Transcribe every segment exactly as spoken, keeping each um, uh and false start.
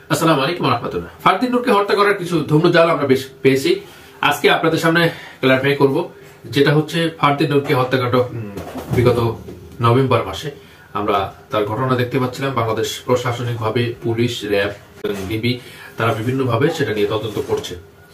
আসসালামু আলাইকুম ওয়া রাহমাতুল্লাহ। ফারদিন নূরকে হত্যা করার কিছু ধূম্রজাল আমরা বেশ পেয়েছি। আজকে আপনাদের সামনে ক্লারিফাই করব, যেটা হচ্ছে ফারদিন নূরকে হত্যাকাণ্ড বিগত নভেম্বর মাসে আমরা তার ঘটনা দেখতে পাচ্ছিলাম। বাংলাদেশ প্রশাসনিকভাবে পুলিশ, র্যাব, ডিবি তারা বিভিন্নভাবে সেটা নিয়ে তদন্ত করছে,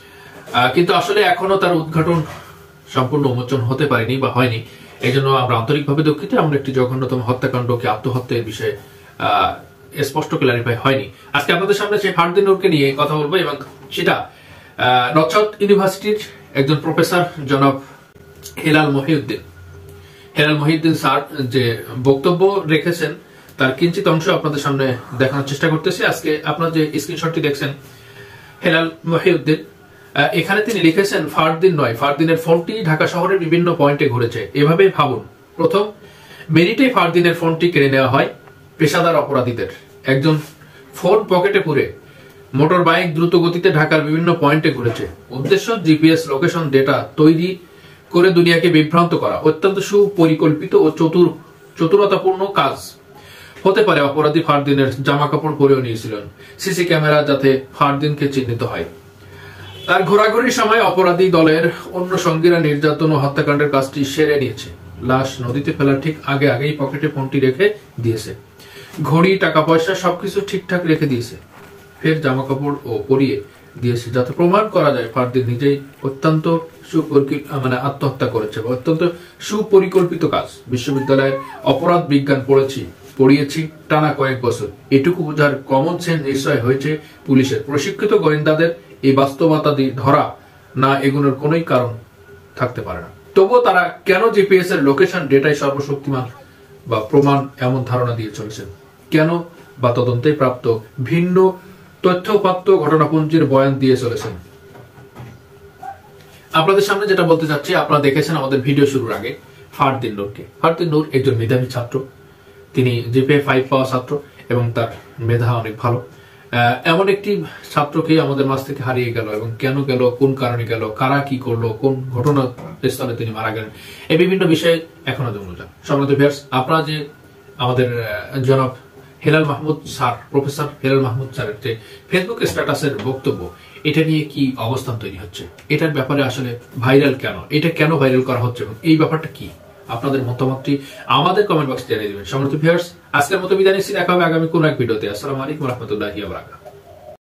কিন্তু আসলে এখনো তার উদ্ঘাটন সম্পূর্ণ উন্মোচন হতে পারেনি বা হয়নি। এই জন্য আমরা আন্তরিকভাবে দুঃখিত। আমরা একটি জঘন্যতম হত্যাকাণ্ডকে আত্মহত্যার বিষয়ে আহ স্পষ্ট ক্লারিফাই হয়নি। আজকে আপনাদের সামনে সেই ফারদিন নূরকে নিয়ে কথা বলবো, এবং সেটা নর্থ ইউনিভার্সিটির একজন প্রফেসর জনাব হেলাল মহিউদ্দিন হেলাল মহিউদ্দিন স্যার যে বক্তব্য রেখেছেন তার কিঞ্চিত অংশ আপনাদের সামনে দেখানোর চেষ্টা করতেছি। আজকে আপনার যে স্ক্রিনশটটি দেখছেন, হেলাল মহিউদ্দিন এখানে তিনি লিখেছেন, ফারদিন নয়, ফারদিনের ফোনটি ঢাকা শহরের বিভিন্ন পয়েন্টে ঘুরেছে। এভাবেই ভাবুন, প্রথম মেরিটে ফারদিনের ফোনটি কেড়ে নেওয়া হয় পেশাদার অপরাধীদের। একজন ফোন পকেটে পুরে মোটর বাইক দ্রুত গতিতে ঢাকার বিভিন্ন পয়েন্টে ঘুরেছে। উদ্দেশ্য জিপিএস লোকেশন ডেটা তৈরি করে দুনিয়াকে বিভ্রান্ত করা। অত্যন্ত সুপরিকল্পিত ও চতুর চতুরতাপূর্ণ কাজ হতে পারে। অপরাধী ফারদিনের জামা কাপড় পরেও নিয়েছিলেন সিসি ক্যামেরা, যাতে ফারদিনকে চিহ্নিত হয়। তার ঘোরাঘুরির সময় অপরাধী দলের অন্য সঙ্গীরা নির্যাতন ও হত্যাকাণ্ডের কাজটি সেরে নিয়েছে। লাশ নদীতে ফেলার ঠিক আগে আগেই পকেটে ফোনটি রেখে দিয়েছে। ঘড়ি, টাকা পয়সা সবকিছু ঠিকঠাক রেখে দিয়েছে। ফের জামা কাপড় ও পরিয়ে দিয়েছে, যাতে প্রমাণ করা যায় ফারদিন নিজেই অত্যন্ত মানে আত্মহত্যা করেছে। অত্যন্ত সুপরিকল্পিত কাজ। বিশ্ববিদ্যালয়ের অপরাধ বিজ্ঞান পড়েছি পড়িয়েছি টানা কয়েক বছর। এটুকু বোঝার কমন সেন্স নিশ্চয় হয়েছে পুলিশের। প্রশিক্ষিত গোয়েন্দাদের এই বাস্তবতা ধরা না এগুলোর কোনোই কারণ থাকতে পারে না। তবুও তারা কেন জিপিএস এর লোকেশন ডেটায় সর্বশক্তিমান বা প্রমাণ এমন ধারণা দিয়ে চলেছেন? কেন বা তদন্তে প্রাপ্ত ভিন্ন তথ্যপাত্র ঘটনাপুঞ্জির বয়ান দিয়ে চলেছেন? আপনাদের সামনে যেটা বলতে চাচ্ছি, আপনারা দেখেছেন আমাদের ভিডিও শুরুর আগে ফারদিন নূরকে। ফারদিন নূর একজন মেধাবী ছাত্র। তিনি জিপিএ ফাইভ পাওয়া ছাত্র এবং তার মেধা অনেক ভালো। এমন একটি ছাত্রকে আমাদের মাঝ থেকে হারিয়ে গেল, এবং কেন গেল, কোন কারণে গেল, কারা কি করলো, কোন ঘটনা স্থলে তিনি মারা গেলেন, এই বিভিন্ন বিষয়ে এখনো জমুজা। সম্মানিত ভিউয়ার্স, আপনারা যে আমাদের জনাব হেলাল মাহমুদ স্যার, প্রফেসর হেলাল মাহমুদ স্যারের যে ফেসবুক স্ট্যাটাসের বক্তব্য, এটা নিয়ে কি অবস্থান তৈরি হচ্ছে, এটার ব্যাপারে আসলে ভাইরাল কেন, এটা কেন ভাইরাল করা হচ্ছে এবং এই ব্যাপারটা কি, আপনাদের মতামতটি আমাদের কমেন্ট বক্সে জানিয়ে দিবেন। সম্মানিত ভিউয়ার্স, আজকের মতো বিদায় নিচ্ছি। দেখা হবে আগামী কোন এক ভিডিওতে। আসসালামু আলাইকুম ওয়া রাহমাতুল্লাহি ওয়া বারাকাতুহু।